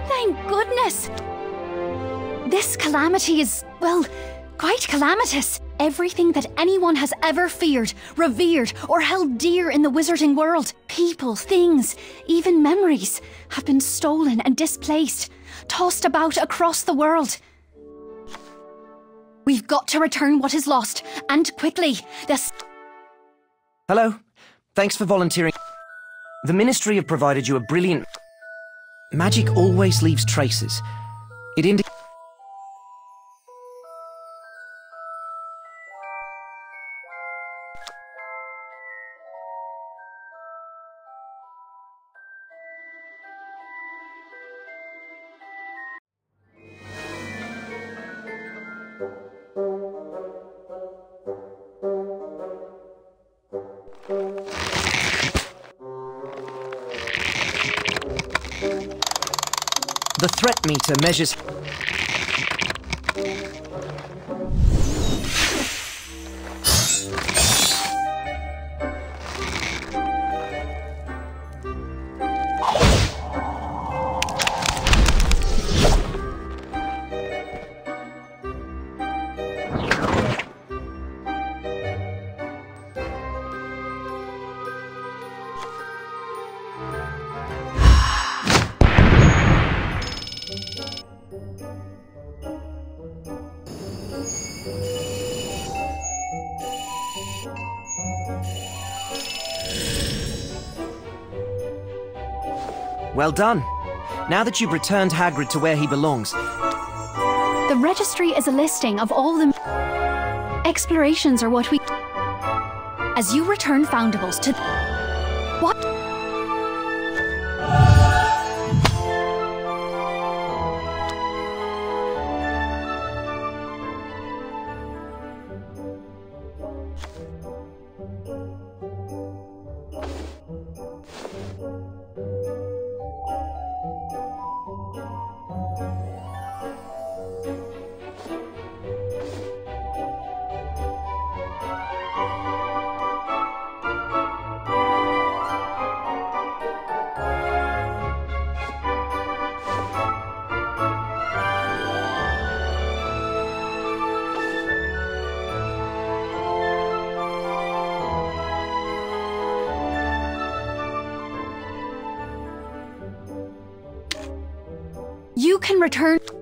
Thank goodness! This calamity is, well, quite calamitous. Everything that anyone has ever feared, revered, or held dear in the wizarding world, people, things, even memories, have been stolen and displaced, tossed about across the world. We've got to return what is lost, and quickly. Hello. Thanks for volunteering. The Ministry have provided you a brilliant... Magic always leaves traces. It indicates... The threat meter measures... Well done. Now that you've returned Hagrid to where he belongs... The registry is a listing of all the... Explorations are what we... As you return Foundables to... What? You can return...